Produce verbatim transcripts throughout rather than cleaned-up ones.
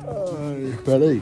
Ai, peraí.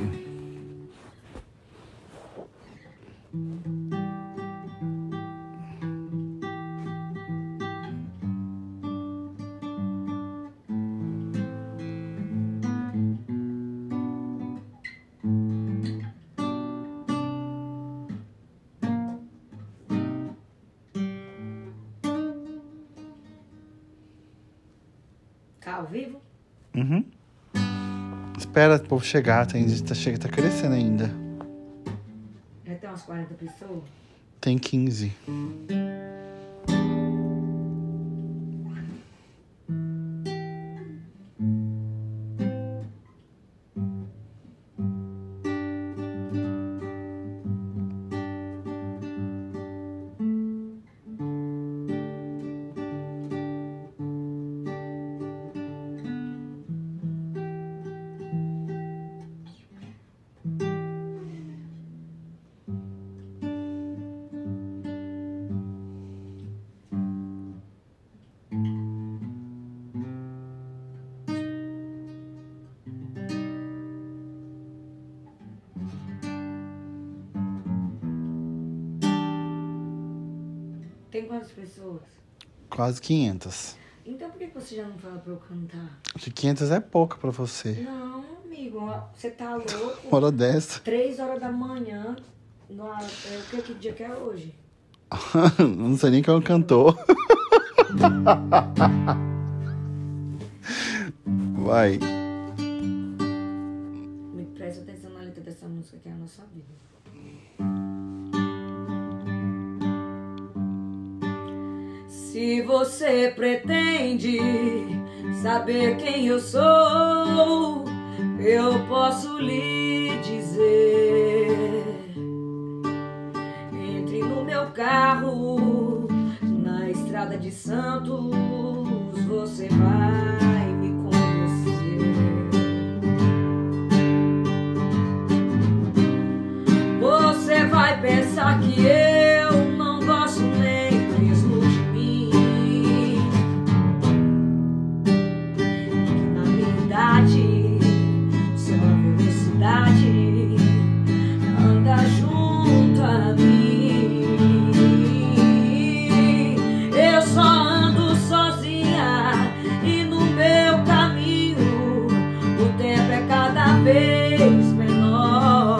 Tá ao vivo? Uhum. Espera o povo chegar, tem, tá, chega, tá crescendo ainda. Já tem umas quarenta pessoas? Tem quinze. Tem quantas pessoas? Quase quinhentas. Então por que você já não fala pra eu cantar? Acho que quinhentas é pouca pra você. Não, amigo, você tá louco? Hora dessa. Três horas da manhã. No, é, o que, que dia que é hoje? Não sei nem quem é o cantor. Vai. Me presta atenção na letra dessa música que é a nossa vida. Se você pretende saber quem eu sou, eu posso lhe dizer. Entre no meu carro, na estrada de Santos, você vai me conhecer. Você vai pensar que eu não gosto nem mesmo de mim, que na minha idade só a velocidade anda junto a mim. Eu só ando sozinha e no meu caminho o tempo é cada vez menor.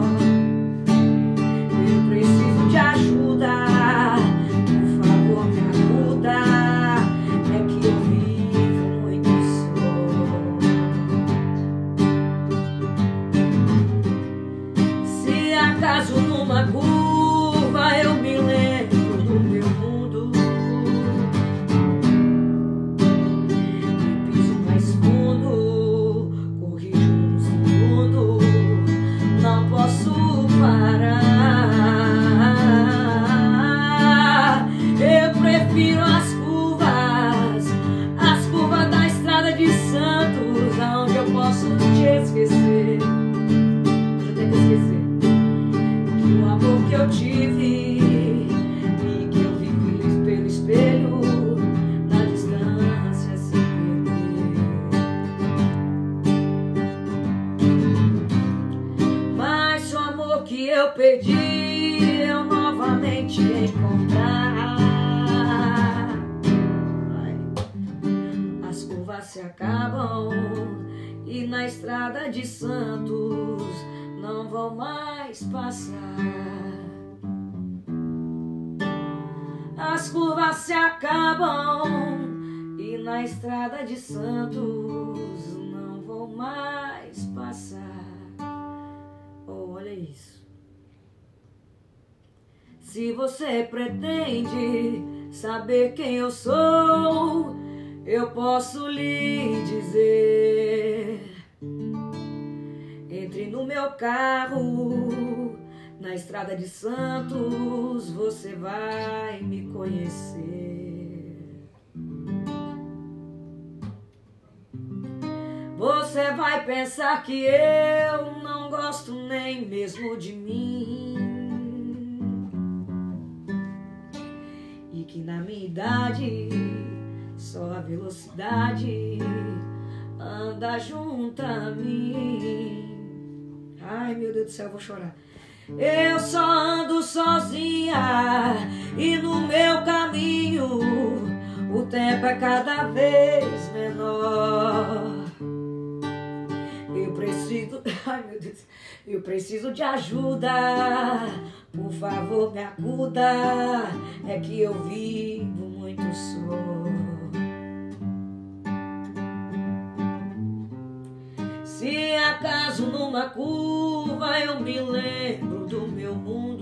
Eu preciso de ajuda, por favor me ajuda, é que eu vivo muito só. Se acaso numa curva eu me lembro do meu mundo, piso mais fundo, corrijo um segundo, não posso parar. Eu prefiro as curvas, as curvas da estrada de Santos, aonde eu posso te esquecer. Eu tenho que esquecer que o amor que eu tive e que eu vi pelo- pelo espelho, na distância se perder. Mas o amor que eu perdi, eu novamente encontrar. As curvas se acabam e na estrada de Santos não vão mais passar. As curvas se acabam e na estrada de Santos não vão mais passar. Oh, olha isso. Se você pretende saber quem eu sou, eu posso lhe dizer. Entre no meu carro, na estrada de Santos, você vai me conhecer. Você vai pensar que eu não gosto nem mesmo de mim, e que na minha idade só a velocidade anda junto a mim. Ai, meu Deus do céu, eu vou chorar. Eu só ando sozinha e no meu caminho o tempo é cada vez menor. Eu preciso, ai meu Deus, eu preciso de ajuda. Por favor, me acuda. É que eu vivo muito só. Se acaso numa curva eu me lembro do meu mundo,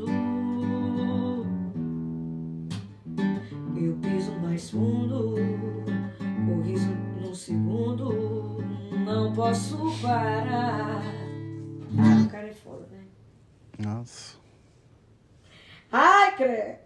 eu piso mais fundo, corrijo num segundo, não posso parar. Ah, o cara é foda, né? Nossa. Ai, credo.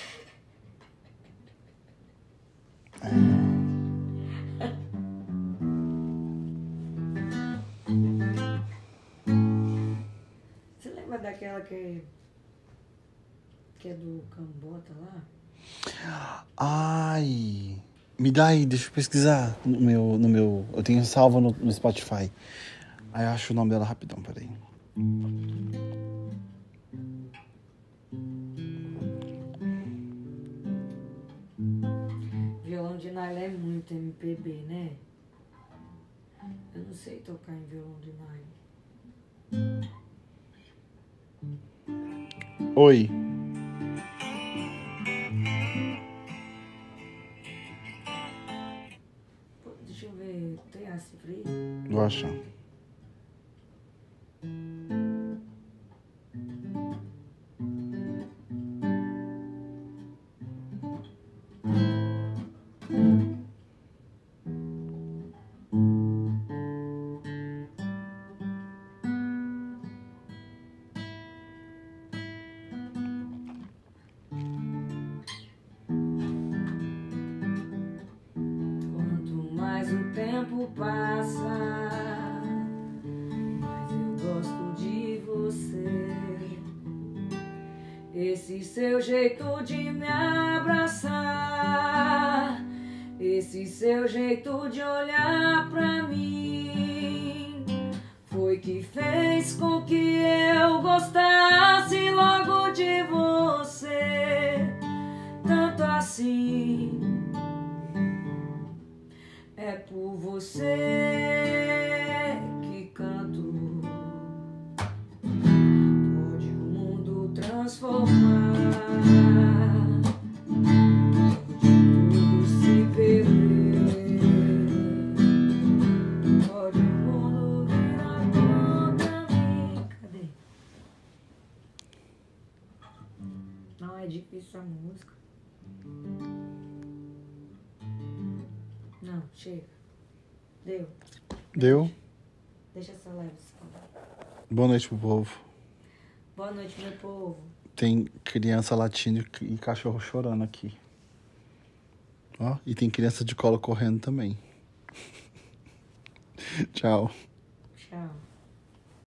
Você lembra daquela que, que é do Cambota lá? Ai. Me dá aí, deixa eu pesquisar no meu. No meu eu tenho salvo no, no Spotify. Aí eu acho o nome dela rapidão, peraí. Violão de nylon é muito M P B, né? Eu não sei tocar em violão de nylon. Oi. Pô, deixa eu ver, tem a cifra aí? Vou achar. Quanto mais o tempo passa, mais eu gosto de você. Esse seu jeito de me abraçar, esse seu jeito de olhar pra mim, foi que fez com que eu gostasse logo de você. Tanto assim, é por você que canto. Pode o mundo transformar, pode tudo se perder, pode o mundo virar contra mim. Cadê? Não, é difícil a música. Não, chega. Deu. Deu? Deixa essa leve. Boa noite pro povo. Boa noite, meu povo. Tem criança latindo e cachorro chorando aqui. Ó, e tem criança de colo correndo também. Tchau. Tchau.